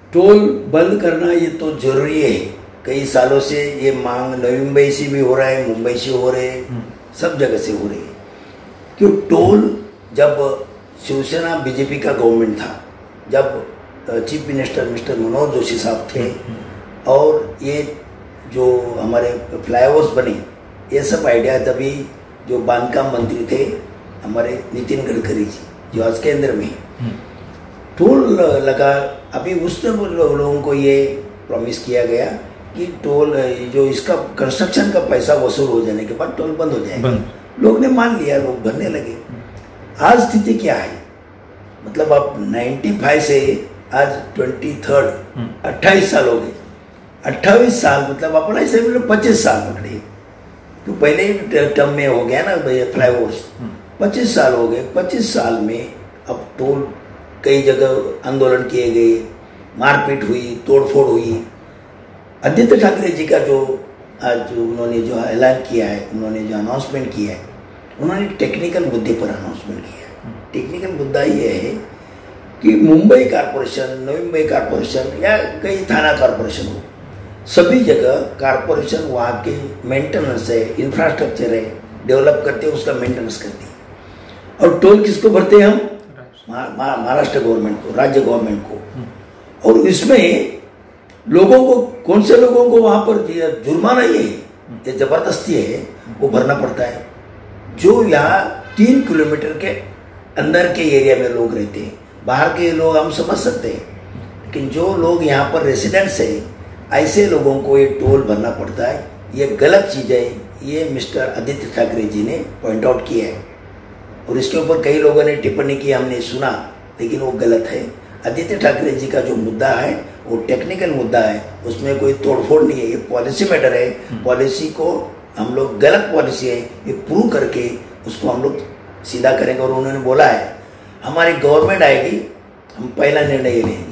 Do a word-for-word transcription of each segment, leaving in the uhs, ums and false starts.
Toll बंद करना ये तो जरूरी है। कई सालों से ये मांग नवी मुंबई से भी हो रहा है, मुंबई से हो रहे हैं, सब जगह से हो रही है। क्यों टोल जब शिवसेना बीजेपी का गवर्नमेंट था, जब chief minister mister Manohar Joshi साहब थे और ये जो हमारे फ्लाईओवर्स बने, ये सब आइडिया तभी जो बांधकाम मंत्री थे हमारे नितिन गडकरी जी, जो आज केंद्र में टोल लगा। अभी उसने लोगों को ये प्रॉमिस किया गया कि टोल जो इसका कंस्ट्रक्शन का पैसा वसूल हो जाने के बाद टोल बंद हो जाएगा। लोग ने मान लिया, लोग भरने लगे। आज स्थिति क्या है, मतलब अब पचानवे से आज तेईस अट्ठाईस साल हो गए। अट्ठाईस साल मतलब अपना इसे पच्चीस साल पकड़े, तो पहले ही टर्म में हो गया ना फ्लाईओवर्स। पच्चीस साल हो गए। पच्चीस साल में अब टोल कई जगह आंदोलन किए गए, मारपीट हुई, तोड़फोड़ हुई। आदित्य ठाकरे जी का जो आज उन्होंने जो ऐलान किया है, उन्होंने जो अनाउंसमेंट किया है, उन्होंने टेक्निकल मुद्दे पर अनाउंसमेंट किया है। टेक्निकल मुद्दा ये है कि मुंबई कॉरपोरेशन, नवी मुंबई कॉरपोरेशन या कई थाना कॉरपोरेशन हो, सभी जगह कॉरपोरेशन वहाँ के मेंटेनेंस है, इंफ्रास्ट्रक्चर है, डेवलप करते हैं, उसका मेंटेनेंस करते हैं। और टोल किसको भरते हैं हम? महाराष्ट्र गवर्नमेंट को, राज्य गवर्नमेंट को। और इसमें लोगों को, कौन से लोगों को वहां पर जुर्माना ये ये जबरदस्ती है, वो भरना पड़ता है। जो यहाँ तीन किलोमीटर के अंदर के एरिया में लोग रहते हैं, बाहर के लोग हम समझ सकते हैं, लेकिन जो लोग यहाँ पर रेसिडेंट्स है, ऐसे लोगों को ये टोल भरना पड़ता है। ये गलत चीज है, ये मिस्टर आदित्य ठाकरे जी ने पॉइंट आउट किया है और इसके ऊपर कई लोगों ने टिप्पणी की, हमने सुना, लेकिन वो गलत है। आदित्य ठाकरे जी का जो मुद्दा है वो टेक्निकल मुद्दा है, उसमें कोई तोड़फोड़ नहीं है, ये पॉलिसी मैटर है। पॉलिसी को हम लोग, गलत पॉलिसी है, ये प्रूव करके उसको हम लोग सीधा करेंगे। और उन्होंने बोला है हमारी गवर्नमेंट आएगी, हम पहला निर्णय ये लेंगे।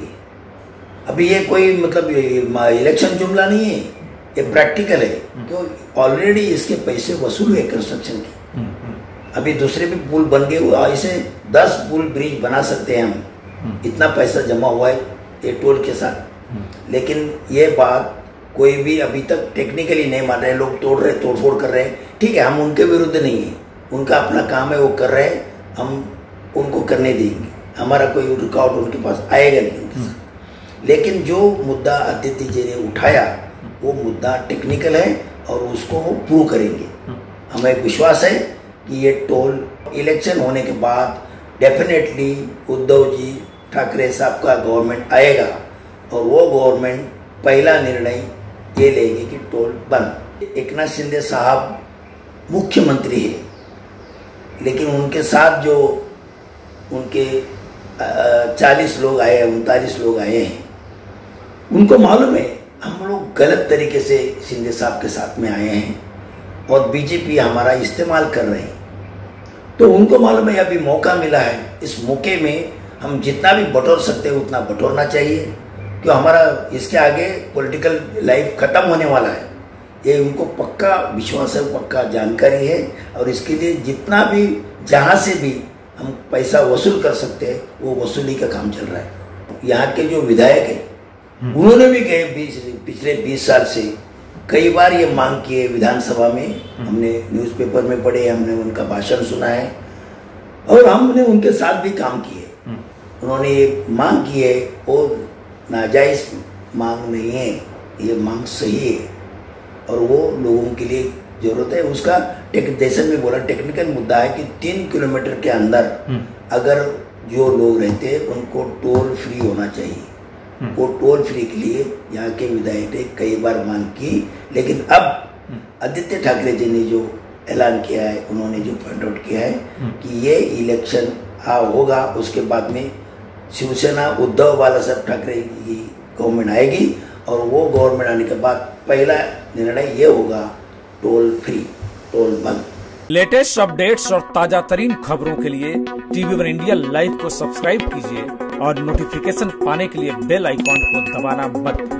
अभी ये कोई मतलब इलेक्शन जुमला नहीं है, ये प्रैक्टिकल है, क्यों ऑलरेडी इसके पैसे वसूल हुए कंस्ट्रक्शन के। अभी दूसरे भी पुल बन गए, ऐसे दस पुल ब्रिज बना सकते हैं हम, इतना पैसा जमा हुआ है ये टोल के साथ। लेकिन ये बात कोई भी अभी तक टेक्निकली नहीं मान रहे, लोग तोड़ रहे, तोड़फोड़ कर रहे हैं। ठीक है, हम उनके विरुद्ध नहीं है, उनका अपना काम है, वो कर रहे हैं, हम उनको करने देंगे, हमारा कोई रुकावट उनके पास आएगा नहीं। लेकिन जो मुद्दा आदित्य जी ने उठाया वो मुद्दा टेक्निकल है और उसको वो प्रूव करेंगे। हमें विश्वास है कि ये टोल इलेक्शन होने के बाद डेफिनेटली उद्धव जी ठाकरे साहब का गवर्नमेंट आएगा और वो गवर्नमेंट पहला निर्णय ये लेंगे कि टोल बंद। एकनाथ शिंदे साहब मुख्यमंत्री है, लेकिन उनके साथ जो उनके चालीस लोग आए, उनतालीस लोग आए हैं, उनको मालूम है हम लोग गलत तरीके से शिंदे साहब के साथ में आए हैं और बीजेपी हमारा इस्तेमाल कर रहे हैं। तो उनको मालूम है अभी मौका मिला है, इस मौके में हम जितना भी बटोर सकते हैं उतना बटोरना चाहिए, क्यों हमारा इसके आगे पॉलिटिकल लाइफ खत्म होने वाला है। ये उनको पक्का विश्वास है, पक्का जानकारी है और इसके लिए जितना भी जहाँ से भी हम पैसा वसूल कर सकते हैं वो वसूली का काम चल रहा है। यहाँ के जो विधायक है उन्होंने भी कहे पिछले बीस साल से कई बार ये मांग की है विधानसभा में, हमने न्यूज़पेपर में पढ़े, हमने उनका भाषण सुना है और हमने उनके साथ भी काम किए। उन्होंने ये मांग की है, वो नाजायज मांग नहीं है, ये मांग सही है और वो लोगों के लिए जरूरत है। उसका जैसे में बोला टेक्निकल मुद्दा है कि तीन किलोमीटर के अंदर अगर जो लोग रहते हैं उनको टोल फ्री होना चाहिए। वो टोल फ्री के लिए यहाँ के विधायक ने कई बार मांग की, लेकिन अब आदित्य ठाकरे जी ने जो ऐलान किया है, उन्होंने जो पॉइंट आउट किया है कि ये इलेक्शन आ होगा, उसके बाद में शिवसेना उद्धव बाला साहब ठाकरे की गवर्नमेंट आएगी और वो गवर्नमेंट आने के बाद पहला निर्णय ये होगा टोल फ्री, टोल बंद। लेटेस्ट अपडेट्स और ताजा तरीन खबरों के लिए टीवी वन इंडिया लाइव को सब्सक्राइब कीजिए और नोटिफिकेशन पाने के लिए बेल आइकॉन को दबाना मत